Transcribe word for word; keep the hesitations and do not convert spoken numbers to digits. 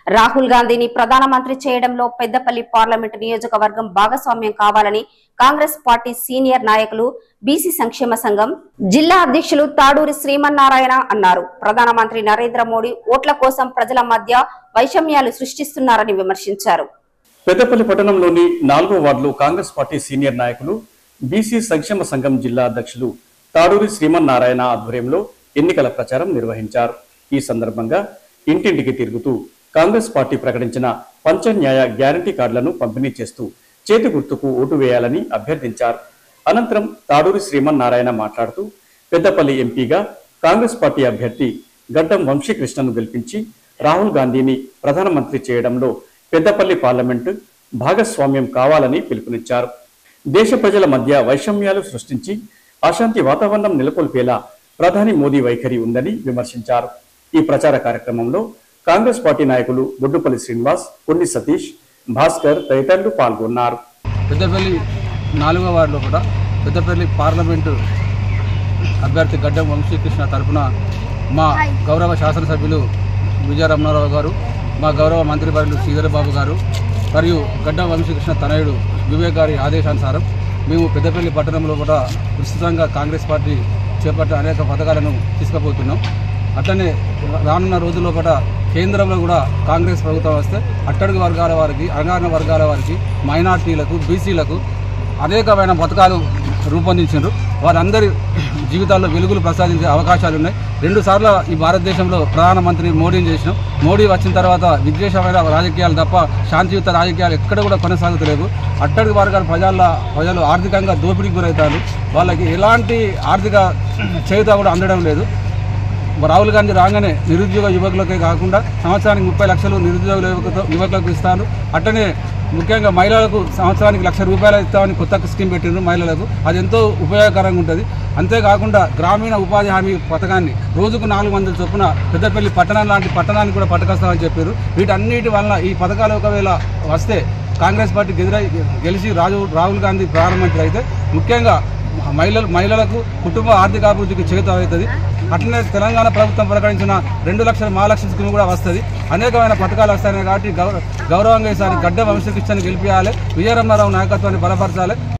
రాహుల్ గాంధీని ప్రధానమంత్రి చేయడంలో పెద్దపల్లి పార్లమెంటు నియోజకవర్గం భాగస్వామ్యం కావాలని కాంగ్రెస్ పార్టీ సీనియర్ నాయకులు బీసీ సంక్షేమ సంఘం జిల్లా అధ్యక్షులు తాడూరి శ్రీమన్నారాయణ అన్నారు. ప్రధానమంత్రి నరేంద్ర మోడీ ఓట్ల కోసం ప్రజల మధ్య వైషమ్యాలు సృష్టిస్తున్నారని విమర్శించారు. పెద్దపల్లి పట్టణంలోని నాలుగో వార్డులో కాంగ్రెస్ పార్టీ సీనియర్ నాయకులు బీసీ సంక్షేమ సంఘం జిల్లా అధ్యక్షులు తాడూరి శ్రీమన్నారాయణ ఆధ్వర్యంలో ఎన్నికల ప్రచారం నిర్వహించారు. ఈ సందర్భంగా ఇంటింటికి తిరుగుతూ కాంగ్రెస్ పార్టీ ప్రకటించిన పంచన్యాయ గ్యారంటీ కార్డులను పంపిణీ చేస్తూ చేతి గుర్తుకు ఓటు వేయాలని అభ్యర్థించారు. అనంతరం తాడూరి శ్రీమన్నారాయణ మాట్లాడుతూ పెద్దపల్లి ఎంపీగా కాంగ్రెస్ పార్టీ అభ్యర్థి గడ్డం వంశీకృష్ణను గెలిపించి రాహుల్ గాంధీని ప్రధానమంత్రి చేయడంలో పెద్దపల్లి పార్లమెంటు భాగస్వామ్యం కావాలని పిలుపునిచ్చారు. దేశ ప్రజల మధ్య వైషమ్యాలు సృష్టించి అశాంతి వాతావరణం నెలకొల్పేలా ప్రధాని మోదీ వైఖరి ఉందని విమర్శించారు. ఈ ప్రచార కార్యక్రమంలో కాంగ్రెస్ పార్టీ నాయకులు బొడ్డుపల్లి శ్రీనివాస్, కొన్ని సతీష్, భాస్కర్ తదితరులు పాల్గొన్నారు. పెద్దపల్లి నాలుగో వార్డులో కూడా పెద్దపల్లి పార్లమెంటు అభ్యర్థి గడ్డం వంశీకృష్ణ తరఫున మా గౌరవ శాసనసభ్యులు విజయరమణారావు గారు, మా గౌరవ మంత్రివర్యులు శ్రీధర్ బాబు గారు మరియు గడ్డం వంశీకృష్ణ తనయుడు వివేక్ గారి ఆదేశానుసారం మేము పెద్దపల్లి పట్టణంలో కూడా విస్తృతంగా కాంగ్రెస్ పార్టీ చేపట్టిన అనేక పథకాలను తీసుకుపోతున్నాం. అట్లనే రానున్న రోజుల్లో కూడా కేంద్రంలో కూడా కాంగ్రెస్ ప్రభుత్వం వస్తే అట్టడుగు వర్గాల వారికి, అణగారిన వర్గాల వారికి, మైనార్టీలకు, బీసీలకు అనేకమైన పథకాలు రూపొందించారు. వారందరి జీవితాల్లో వెలుగులు ప్రసాదించే అవకాశాలు ఉన్నాయి. రెండు సార్లు ఈ భారతదేశంలో ప్రధానమంత్రి మోడీని చేసినాం. మోడీ వచ్చిన తర్వాత విద్వేషమైన రాజకీయాలు తప్ప శాంతియుత రాజకీయాలు ఎక్కడ కూడా కొనసాగుతలేవు. అట్టడుగు వర్గాల ప్రజల ప్రజలు ఆర్థికంగా దోపిడీకి గురవుతారు. వాళ్ళకి ఎలాంటి ఆర్థిక చేయుత కూడా అందడం లేదు. రాహుల్ గాంధీ రాగానే నిరుద్యోగ యువకులకే కాకుండా సంవత్సరానికి ముప్పై లక్షలు నిరుద్యోగ యువకులకు ఇస్తాను. అట్టనే ముఖ్యంగా మహిళలకు సంవత్సరానికి లక్ష రూపాయలు ఇస్తామని కొత్త స్కీమ్ పెట్టిండ్రు మహిళలకు. అది ఎంతో ఉపయోగకరంగా ఉంటుంది. అంతేకాకుండా గ్రామీణ ఉపాధి హామీ పథకాన్ని రోజుకు నాలుగు వందల చొప్పున పెద్దపల్లి పట్టణం లాంటి పట్టణాన్ని కూడా పట్టుకొస్తామని చెప్పారు. వీటన్నిటి వలన ఈ పథకాలు ఒకవేళ వస్తే కాంగ్రెస్ పార్టీ గెలిరై గెలిచి రాజు రాహుల్ గాంధీ ప్రధానమంత్రి అయితే ముఖ్యంగా మహిళలు మహిళలకు కుటుంబ ఆర్థికాభివృద్ధికి చేత అవుతుంది. అట్లనే తెలంగాణ ప్రభుత్వం ప్రకటించిన రెండు లక్షల మహాలక్ష్మి స్కీమ్ కూడా వస్తుంది. అనేకమైన పథకాలు వస్తాయి కాబట్టి గౌరవంగా ఈసారి గడ్డ వంశీకృష్ణని గెలిపించాలి. విజయరమణారావు నాయకత్వాన్ని బలపరచాలి.